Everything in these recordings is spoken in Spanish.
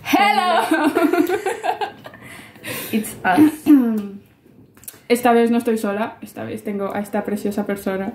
Hello. It's us. Esta vez no estoy sola, esta vez tengo a esta preciosa persona.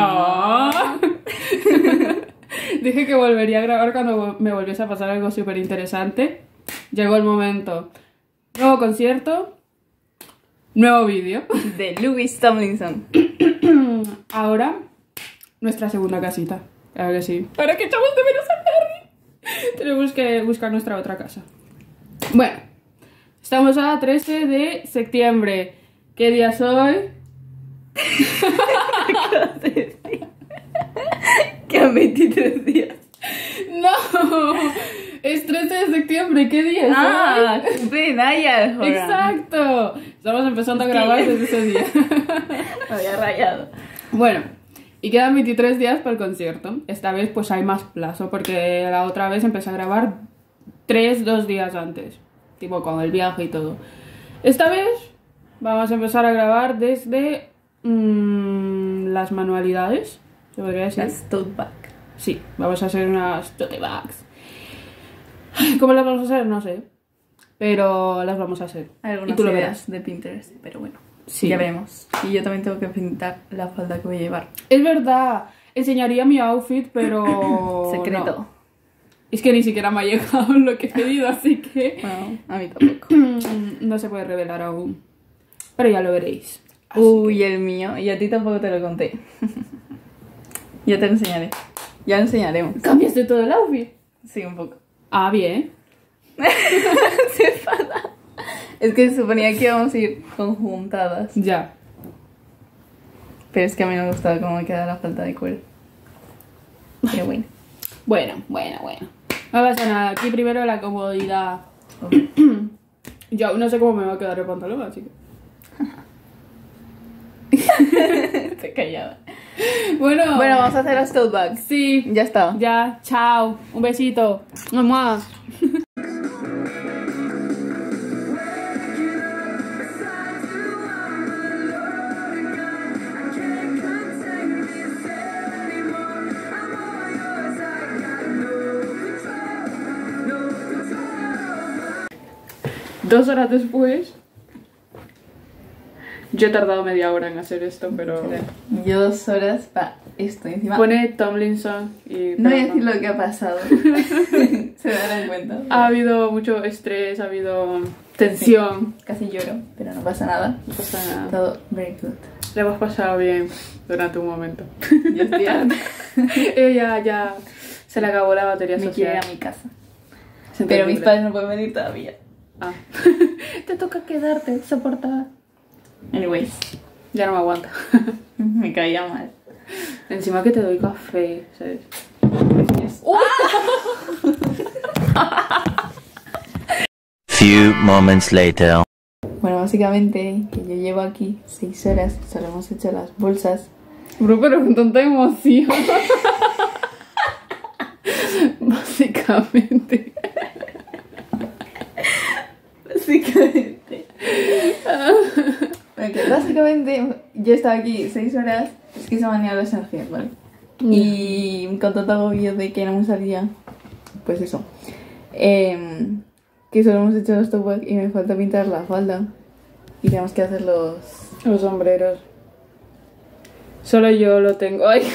Dije que volvería a grabar cuando me volviese a pasar algo súper interesante. Llegó el momento. Nuevo concierto, nuevo vídeo. De Louis Tomlinson. Ahora, nuestra segunda casita. Claro que sí. ¿Para qué echamos de menos a Harry? Tenemos que buscar nuestra otra casa. Bueno, estamos a 13 de septiembre. ¿Qué día es hoy? Quedan 23 días. No, es 13 de septiembre. ¿Qué día es hoy? Benaya. Exacto. Estamos empezando a grabar desde ese día. Me había rayado. Bueno, y quedan 23 días para el concierto. Esta vez pues hay más plazo porque la otra vez empecé a grabar 2 días antes. Tipo con el viaje y todo. Esta vez vamos a empezar a grabar desde las manualidades, se podría decir. Las tote bag. Sí, vamos a hacer unas tote bags. ¿Cómo las vamos a hacer? No sé. Pero las vamos a hacer. Algunas y tú lo ideas verás. de Pinterest, pero bueno. Sí. Ya veremos. Y yo también tengo que pintar la falda que voy a llevar. Es verdad, enseñaría mi outfit, pero... Secreto. no. Es que ni siquiera me ha llegado lo que he pedido, así que... Bueno, a mí tampoco. no se puede revelar aún. Pero ya lo veréis. Así Uy, el mío. Y a ti tampoco te lo conté. Ya te lo enseñaré. Ya lo enseñaremos. ¿Cambiaste todo el outfit? Sí, un poco. Ah, bien. Se enfada. Es que se suponía que íbamos a ir conjuntadas. Ya. Pero es que a mí no me gustaba cómo me quedaba la falta de cuero. Pero bueno. Bueno. No pasa nada. Aquí primero la comodidad. Yo aún no sé cómo me va a quedar el pantalón, así que... Estoy callada. Bueno, Vamos a hacer las tote bags. sí. Ya está. Ya, chao. Un besito. Mamá. Dos horas después, yo he tardado media hora en hacer esto, pero... Yo 2 horas para esto encima. Pone Tomlinson y... No voy a decir lo que ha pasado. Se darán cuenta. Ha habido mucho estrés, ha habido tensión. Casi lloro, pero no pasa nada. No pasa nada. Todo very good. Le hemos pasado bien durante un momento. Yo estoy harta. Ella ya se le acabó la batería Me quiero ir social. a mi casa. Es Pero mis entendible. padres no pueden venir todavía. Ah. Te toca quedarte, soportar. Anyways, Ya no me aguanta. me caía mal. Encima que te doy café, ¿sabes? Few moments later. Bueno, básicamente que yo llevo aquí 6 horas, solo hemos hecho las bolsas. Bro, pero con tanta emoción. Básicamente. Básicamente yo he estado aquí 6 horas, es que se me han ido las energías, ¿vale? Y con tanto agobio de que no me salía, pues eso. Que solo hemos hecho los top y me falta pintar la falda. Y tenemos que hacer los sombreros. Solo yo lo tengo. Ay.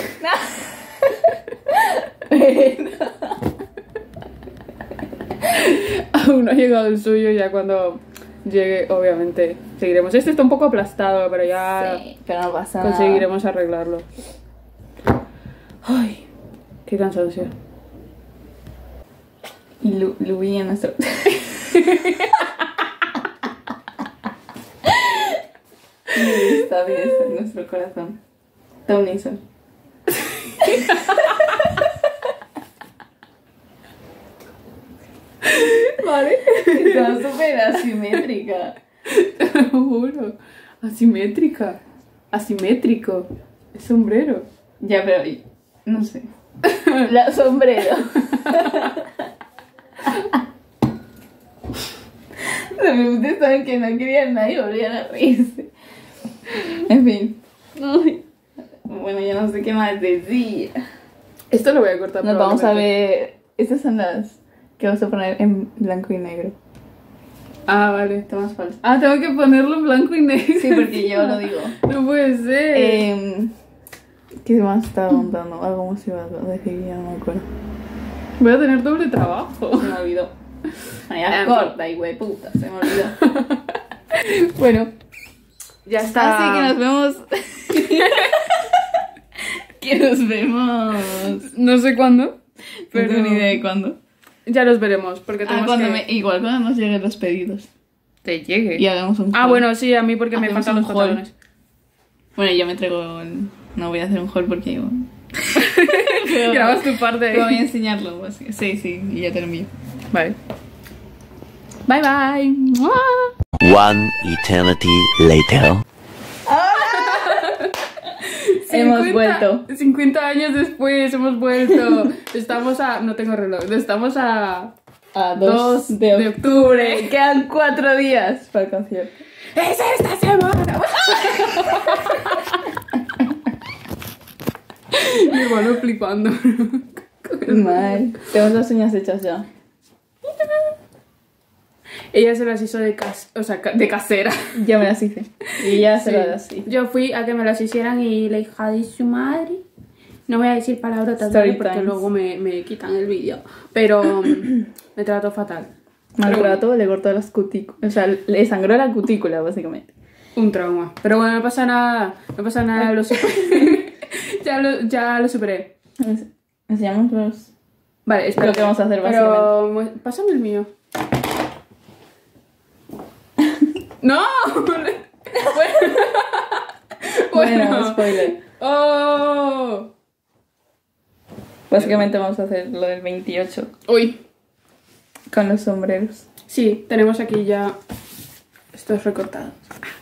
Aún no ha llegado el suyo, ya cuando llegue, obviamente, seguiremos. Este está un poco aplastado, pero ya Sí, pero no pasa nada. conseguiremos arreglarlo. Ay, qué cansancio. Y Louis en nuestro... Louis está bien en nuestro corazón. Tomlinson. Vale. Está súper asimétrica. Te lo juro. Asimétrica. Asimétrico. Es sombrero. Ya, pero no sé. La sombrero. Ustedes saben que no querían nadie y volvían a reírse. En fin. Ay. Bueno, ya no sé qué más decir. Esto lo voy a cortar. Nos vamos a probablemente. ver. Estas son las que vas a poner en blanco y negro. Ah, vale. Tomas falso. Ah, tengo que ponerlo en blanco y negro. Sí, porque yo lo digo. No puede ser. ¿Qué más estaba contando? Algo más iba a decir, ya no me acuerdo. Voy a tener doble trabajo. Se me olvidó. Vaya corta y güey puta, se me olvidó. Bueno, ya está. Así que nos vemos. Que nos vemos. No sé cuándo, Pero no pero tengo ni idea de cuándo. ya los veremos. Porque tenemos que... Igual cuando nos lleguen los pedidos. Te llegue. Y hagamos un Ah, haul. bueno, sí, a mí porque me Hacemos faltan un los haul. pantalones. Bueno, yo me traigo el... No voy a hacer un haul porque yo... Grabas tu parte. Pero voy a enseñarlo. Así. Sí, y ya te lo envío. Vale. Bye, bye. ¡Mua! One eternity later. Hemos vuelto. 50 años después hemos vuelto. Estamos a... No tengo reloj. Estamos a 2 de octubre. Quedan 4 días para el concierto. ¡Es esta semana! Mi hermano flipando. Mal. Tenemos las uñas hechas ya. Ella se las hizo de casera. Ya me las hice. Y ya se Sí. las hice. Yo fui a que me las hicieran y la hija de su madre. No voy a decir palabrotas Story porque times. luego me quitan el vídeo. Pero me trató fatal. Maltrato, le cortó las cutículas. O sea, le sangró la cutícula, básicamente. Un trauma. Pero bueno, no pasa nada. No pasa nada, lo superé. ya lo superé. Enseñamos los... Vale, espera. Lo que vamos a hacer, Pero pásame el mío. ¡No! Bueno, spoiler. ¡Oh! Básicamente vamos a hacer lo del 28 Uy. con los sombreros. Sí, tenemos aquí ya estos recortados.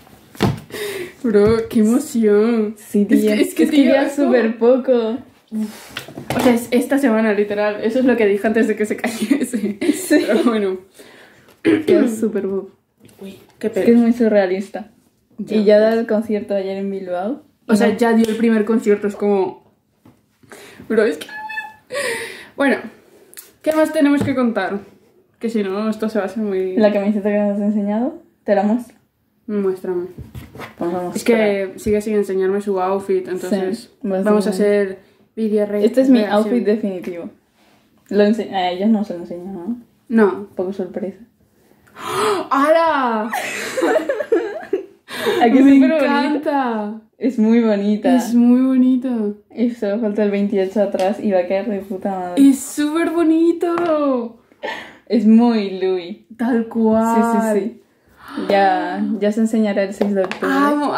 Bro, qué emoción. Sí, tía. Es que queda es como- súper poco. O sea, es esta semana, literal. Eso es lo que dije antes de que se cayese. Sí. Pero bueno. Queda súper poco. Uy, qué Es que es pena. muy surrealista. Ya. Y ya da el concierto ayer en Bilbao. O sea, ya dio el primer concierto. Es como... Bro, es que... Bueno, ¿qué más tenemos que contar? Que si no, esto se va a hacer muy... La camiseta que nos has enseñado, te la muestro. Muéstrame. Pues vamos Es que sigue sin enseñarme su outfit, entonces Sí, vamos a básicamente. hacer vídeo Este es mi outfit definitivo. A ellos no se lo enseño, ¿no? No. Un poco sorpresa. ¡Hala! Aquí Me es súper bonita. encanta. Es muy bonita. Es muy bonito. Y solo falta el 28 atrás y va a quedar de puta madre. Es súper bonito. Es muy Louis. Tal cual. Sí. Ya se enseñará el 6 de octubre. ¡Amo!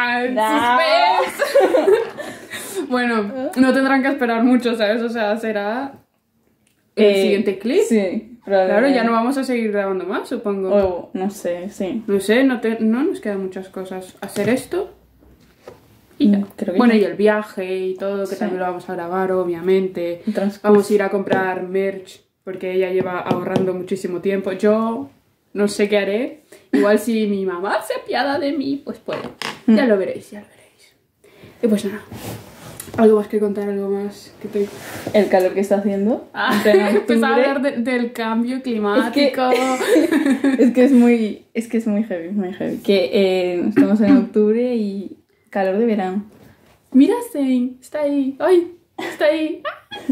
¡Suspense! Bueno, no tendrán que esperar mucho, ¿sabes? O sea, será el siguiente clip. Sí, Claro, probablemente. ya no vamos a seguir grabando más, supongo. O, no sé, sí. No sé, no nos quedan muchas cosas. Hacer esto y ya. Creo que Bueno, sí. y el viaje y todo, que Sí. también lo vamos a grabar, obviamente. El transcurso. Vamos a ir a comprar merch, porque ella lleva ahorrando muchísimo tiempo. Yo no sé qué haré. Igual si mi mamá se apiada de mí, pues puede. Ya lo veréis, ya lo veréis. Y pues nada. ¿Algo más que contar? ¿Algo más que te... El calor que está haciendo. Ah, en pleno empezaba a octubre. hablar del cambio climático. Es que es muy heavy, muy heavy. Que estamos en octubre y calor de verano. Mira, Zane, está ahí. ¡Ay! Está ahí.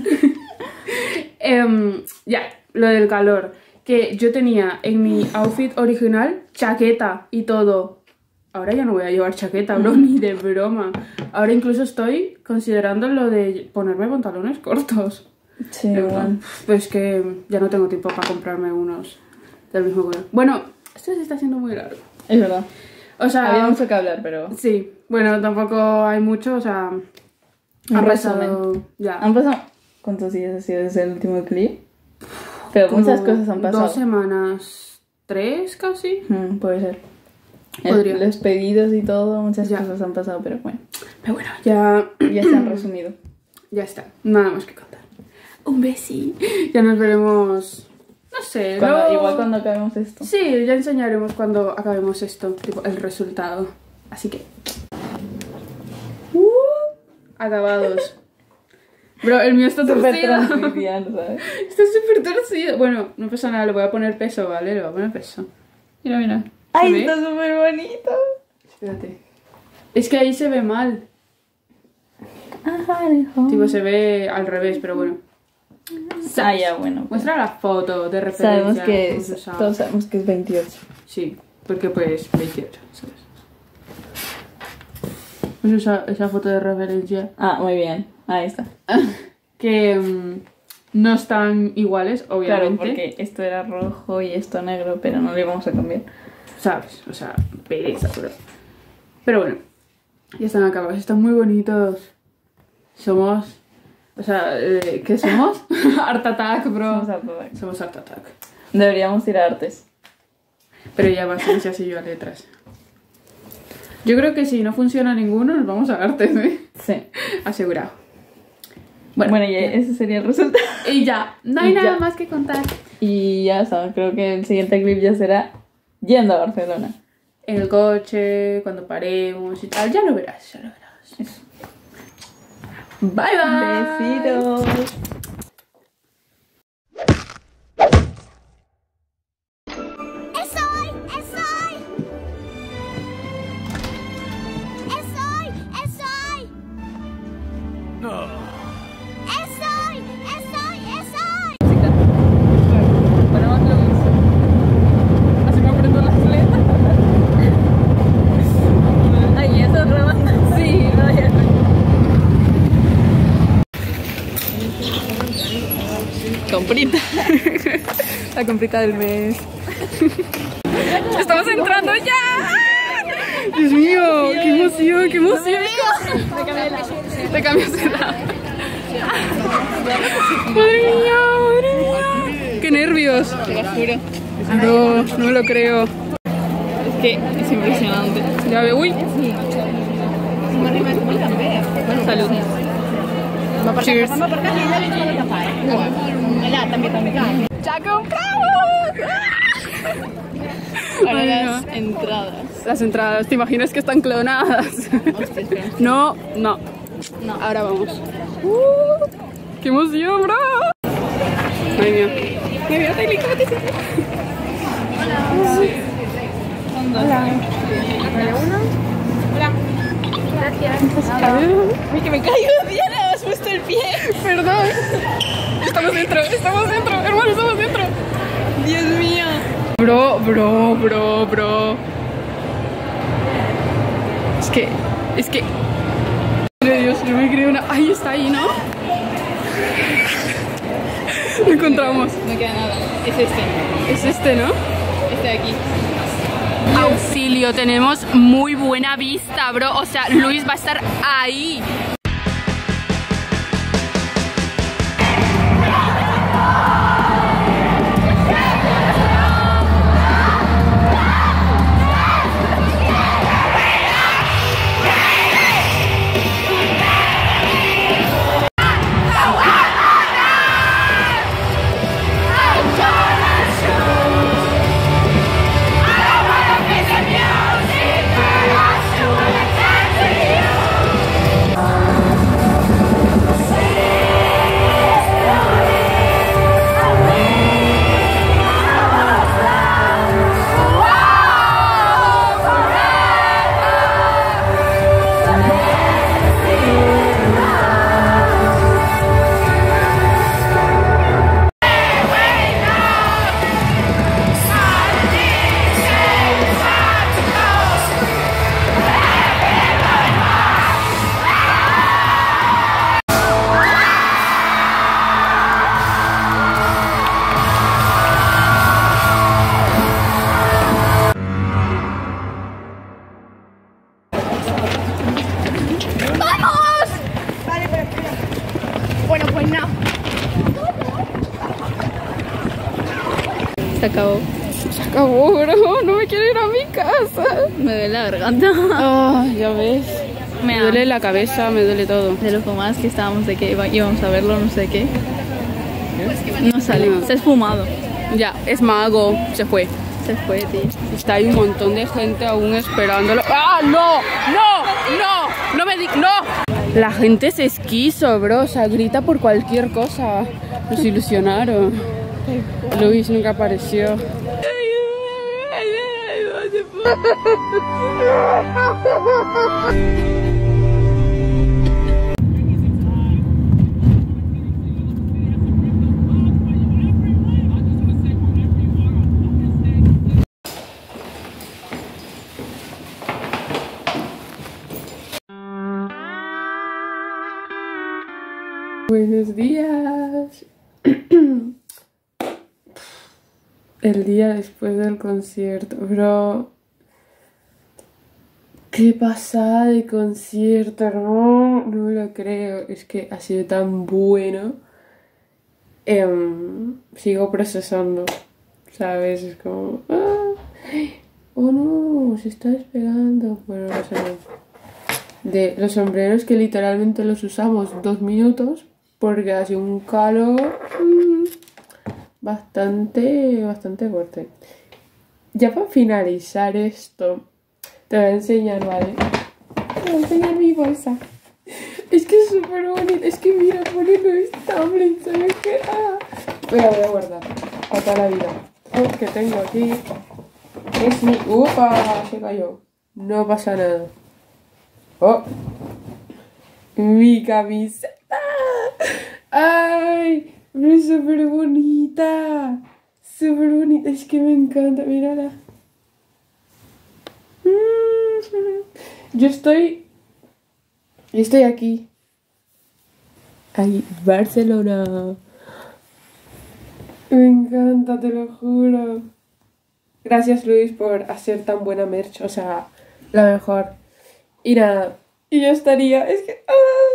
Ya, lo del calor. Que yo tenía en mi outfit original chaqueta y todo. Ahora ya no voy a llevar chaqueta, bro, ni de broma. Ahora incluso estoy considerando lo de ponerme pantalones cortos. Sí, En plan, bueno. pues que ya no tengo tiempo para comprarme unos del mismo color. Bueno, esto se está haciendo muy largo. Es verdad. O sea, Había mucho que hablar, pero... sí, bueno, tampoco hay mucho, o sea, Un han resumen. pasado ya. Han pasado... ¿Cuántos días ha sido desde el último clip? Pero muchas como cosas han pasado. 2 semanas, 3 casi. Puede ser. Podría. Los pedidos y todo, muchas Ya. cosas han pasado, pero bueno. Pero bueno, ya, Ya se han resumido. ya está, nada más que contar. Un besi. Ya nos veremos, no sé, luego- Igual cuando acabemos esto. Sí, ya enseñaremos cuando acabemos esto, tipo el resultado. Así que... acabados. Bro, el mío está Súper torcido. transmitiano, ¿sabes? Está súper torcido. Bueno, no pasa nada, le voy a poner peso, ¿vale? Le voy a poner peso. Mira, mira. ¿Se ¡Ay, ve? está súper bonito! Espérate. Es que ahí se ve mal. Ajá, hijo. Tipo, se ve al revés, pero bueno. Ah, ya, bueno. Muestra la foto de referencia. Sabemos que hemos es, usado. todos sabemos que es 28. Sí, porque pues 28, ¿sabes? Pues esa foto de referencia. Ah, muy bien. Ahí está. Que no están iguales, obviamente. Claro, porque esto era rojo y esto negro, pero no lo íbamos a cambiar. ¿Sabes? O sea, pereza, pero bueno, ya están acabados, están muy bonitos. Somos... O sea, ¿qué somos? Art Attack, bro. Vamos a probar. Somos Art Attack. Deberíamos ir a artes. Pero ya va ciencias y yo a letras. Yo creo que si no funciona ninguno, nos vamos a artes, ¿eh? Sí. Asegurado. Bueno, ya ese sería el resultado. Y ya, no hay Y nada ya. más que contar. Y ya está, creo que el siguiente clip ya será yendo a Barcelona. En el coche, cuando paremos y tal, ya lo verás, ya lo verás. Eso. Bye bye. Besitos. ¡Es hoy! ¡Es hoy! ¡Es hoy! ¡Es hoy! ¡Es hoy! ¡Es hoy! ¡Es hoy! Ponemos lo mismo. Así me aprendo las letras. Ay, eso es remando. Sí, no, ya. Comprita. La comprita del mes. ¡Estamos entrando ya! ¡Dios mío! ¡Qué emoción! ¡Qué emoción! Te cambias de edad. ¡Madre mía! ¡Madre mía! ¡Qué nervios! Te lo juro. No, no me lo creo. Es que es impresionante. Ya veo. ¡Uy! Salud. Cheers. ¡Ya compramos! Ahora Ay, las entradas. Las entradas, ¿te imaginas que están clonadas? Hostia, espera. No, no. No. Ahora vamos. ¡Qué emoción, bro! Ay, mía. Ay, mía, técnico, Uy, que me caigo, Diana, has puesto el pie. Perdón. Estamos dentro, hermano, estamos dentro. Dios mío. Bro. Es que. Madre Dios, no me creo una. Ahí está, ahí, ¿no? Lo encontramos. No queda nada. Es este. Es este, ¿no? Este de aquí. Auxilio, tenemos muy buena vista, bro. O sea, Luis va a estar ahí. Se acabó. Se acabó, bro. No me quiero ir a mi casa. Me duele la garganta. Ah, ya ves. Me duele la cabeza, me duele todo. De lo más que estábamos de que íbamos a verlo, no sé qué. No salió. Se ha esfumado. Ya, es mago. Se fue. Se fue, tío. Está ahí un montón de gente aún esperándolo. ¡Ah, no! ¡No! ¡No! ¡No me digas! ¡No! La gente se esquizo, bro, o sea, grita por cualquier cosa. Nos ilusionaron. Luis nunca apareció. Buenos días. El día después del concierto, bro. Qué pasada de concierto, hermano. No me lo creo. Es que ha sido tan bueno. Sigo procesando, ¿sabes? Es como... oh no, se está despegando. Bueno, no sé. De los sombreros que literalmente los usamos 2 minutos. Porque ha sido un calor bastante fuerte. Ya para finalizar esto, te voy a enseñar, ¿vale? Te voy a enseñar mi bolsa. Es que es súper bonita. Es que mira, pone Louis Tomlin, ¿sabes qué? Me la voy a guardar para toda la vida. Que tengo aquí. Es mi... ¡Upa! Se cayó. No pasa nada. ¡Oh! Mi camiseta. ¡Ay! Es súper bonita. Súper bonita. Es que me encanta. Mírala. Yo estoy aquí. Ahí, Barcelona. Me encanta, te lo juro. Gracias, Luis, por hacer tan buena merch. O sea, la mejor. Y nada. Y yo estaría... Es que...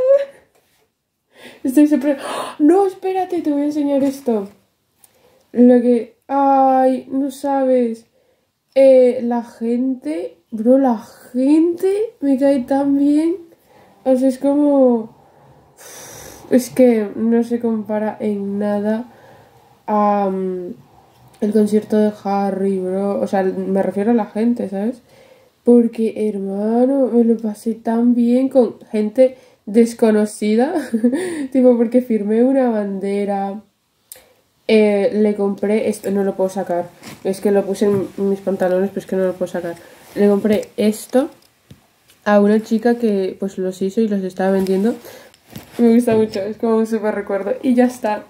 Estoy súper... No, espérate, te voy a enseñar esto. Lo que... Ay, no sabes. La gente... Bro, la gente me cae tan bien. O sea, es como... Es que no se compara en nada a el concierto de Harry, bro. O sea, me refiero a la gente, ¿sabes? Porque, hermano, me lo pasé tan bien con gente desconocida. Tipo, porque firmé una bandera. Le compré... Esto no lo puedo sacar. Es que lo puse en mis pantalones, pero es que no lo puedo sacar. Le compré esto a una chica que pues los hizo y los estaba vendiendo. Me gusta mucho, es como un súper recuerdo. Y ya está.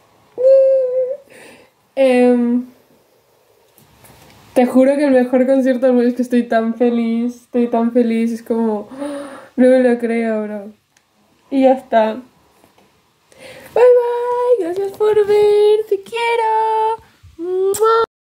Te juro que el mejor concierto del mundo, es que estoy tan feliz, es como... No me lo creo, bro. Y ya está. Bye bye, gracias por ver, te quiero.